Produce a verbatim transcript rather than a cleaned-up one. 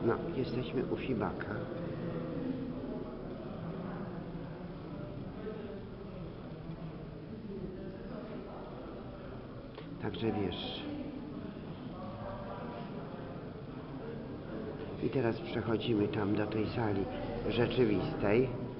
No, jesteśmy u Fibaka. Także wiesz. I teraz przechodzimy tam do tej sali rzeczywistej.